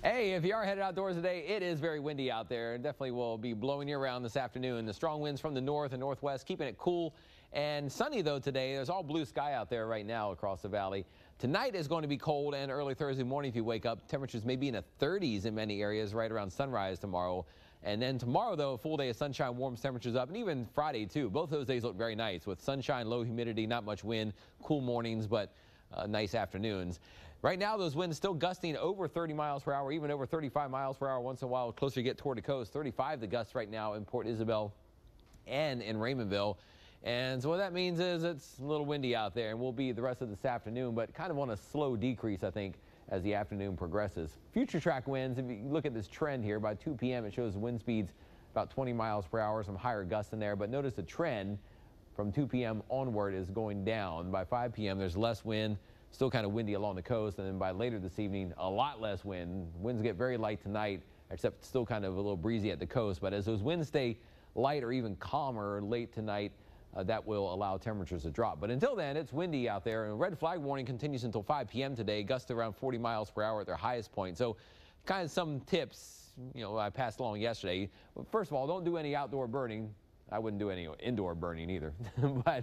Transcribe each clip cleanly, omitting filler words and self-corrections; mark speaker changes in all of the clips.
Speaker 1: Hey, if you are headed outdoors today, it is very windy out there. It definitely will be blowing you around this afternoon. The strong winds from the north and northwest, keeping it cool and sunny, though, today. There's all blue sky out there right now across the valley. Tonight is going to be cold, and early Thursday morning if you wake up. Temperatures may be in the 30s in many areas right around sunrise tomorrow. And then tomorrow, though, a full day of sunshine warms temperatures up, and even Friday, too. Both those days look very nice with sunshine, low humidity, not much wind, cool mornings, but nice afternoons. Right now, those winds still gusting over 30 miles per hour, even over 35 miles per hour once in a while, closer you get toward the coast. 35 the gusts right now in Port Isabel and in Raymondville. And so what that means is it's a little windy out there, and will be the rest of this afternoon, but kind of on a slow decrease, I think, as the afternoon progresses. Future track winds, if you look at this trend here, by 2 p.m. it shows wind speeds about 20 miles per hour, some higher gusts in there. But notice the trend from 2 p.m. onward is going down. By 5 p.m. there's less wind, still kind of windy along the coast, and then by later this evening, a lot less wind. Winds get very light tonight, except still kind of a little breezy at the coast. But as those winds stay light or even calmer late tonight, that will allow temperatures to drop. But until then, it's windy out there, and a red flag warning continues until 5 p.m. today. Gusts around 40 miles per hour at their highest point. So kind of some tips, I passed along yesterday. First of all, don't do any outdoor burning. I wouldn't do any indoor burning either. But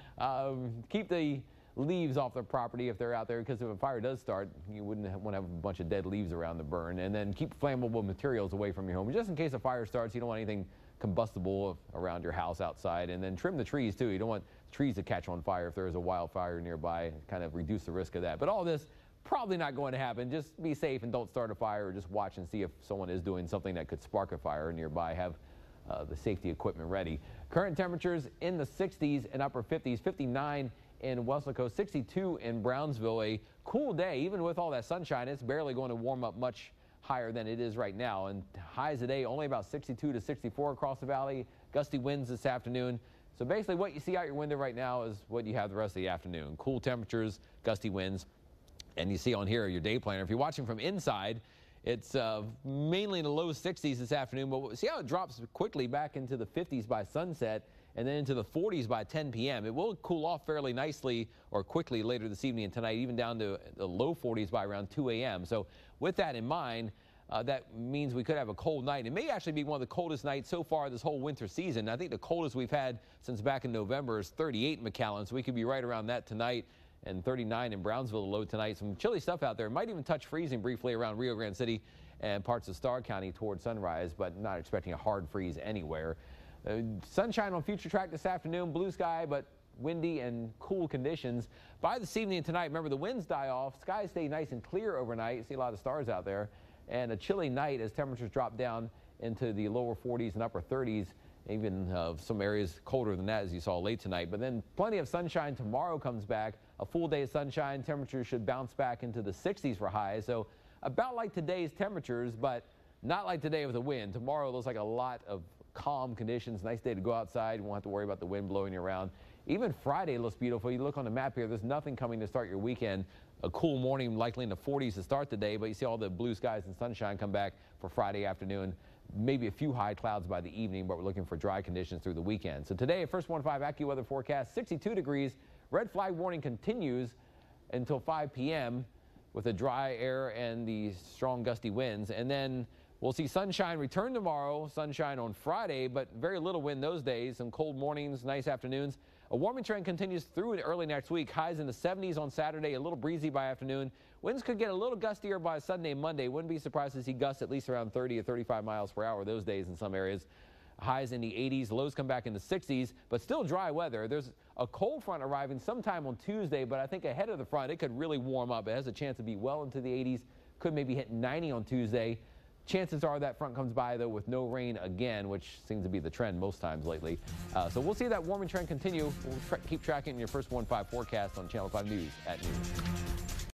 Speaker 1: keep the leaves off the property if they're out there, because if a fire does start, you wouldn't want to have a bunch of dead leaves around to burn. And then keep flammable materials away from your home, just in case a fire starts. You don't want anything combustible around your house outside. And then trim the trees too. You don't want trees to catch on fire if there is a wildfire nearby, kind of reduce the risk of that. But all this probably not going to happen. Just be safe and don't start a fire, or just watch and see if someone is doing something that could spark a fire nearby. Have the safety equipment ready. Current temperatures in the 60s and upper 50s, 59 in Weslaco, 62 in Brownsville. A cool day, even with all that sunshine. It's barely going to warm up much higher than it is right now. And highs today only about 62 to 64 across the valley. Gusty winds this afternoon. So basically what you see out your window right now is what you have the rest of the afternoon. Cool temperatures, gusty winds. And you see on here your day planner. If you're watching from inside, it's mainly in the low 60s this afternoon, but see how it drops quickly back into the 50s by sunset and then into the 40s by 10 p.m. It will cool off fairly nicely or quickly later this evening and tonight, even down to the low 40s by around 2 a.m. So with that in mind, that means we could have a cold night. It may actually be one of the coldest nights so far this whole winter season. I think the coldest we've had since back in November is 38 in McAllen, so we could be right around that tonight. And 39 in Brownsville, the low tonight. Some chilly stuff out there. Might even touch freezing briefly around Rio Grande City and parts of Starr County toward sunrise, but not expecting a hard freeze anywhere. Sunshine on Future Track this afternoon. Blue sky, but windy and cool conditions. By this evening and tonight, remember the winds die off. Skies stay nice and clear overnight. You see a lot of stars out there. And a chilly night as temperatures drop down into the lower 40s and upper 30s. Even some areas colder than that, as you saw late tonight. But then plenty of sunshine tomorrow comes back. A full day of sunshine. Temperatures should bounce back into the 60s for highs. So about like today's temperatures, but not like today with the wind. Tomorrow looks like a lot of calm conditions. Nice day to go outside. You won't have to worry about the wind blowing you around. Even Friday looks beautiful. You look on the map here, there's nothing coming to start your weekend. A cool morning, likely in the 40s to start the day, but you see all the blue skies and sunshine come back for Friday afternoon. Maybe a few high clouds by the evening, but we're looking for dry conditions through the weekend. So today, First 105 AccuWeather forecast, 62 degrees. Red flag warning continues until 5 p.m. with the dry air and the strong gusty winds. And then we'll see sunshine return tomorrow, sunshine on Friday, but very little wind those days. Some cold mornings, nice afternoons. A warming trend continues through early next week. Highs in the 70s on Saturday, a little breezy by afternoon. Winds could get a little gustier by Sunday and Monday. Wouldn't be surprised to see gusts at least around 30 or 35 miles per hour those days in some areas. Highs in the 80s, lows come back in the 60s, but still dry weather. There's a cold front arriving sometime on Tuesday, but I think ahead of the front, it could really warm up. It has a chance to be well into the 80s, could maybe hit 90 on Tuesday. Chances are that front comes by, though, with no rain again, which seems to be the trend most times lately. So we'll see that warming trend continue. We'll keep tracking your First 105 forecast on Channel 5 News at noon.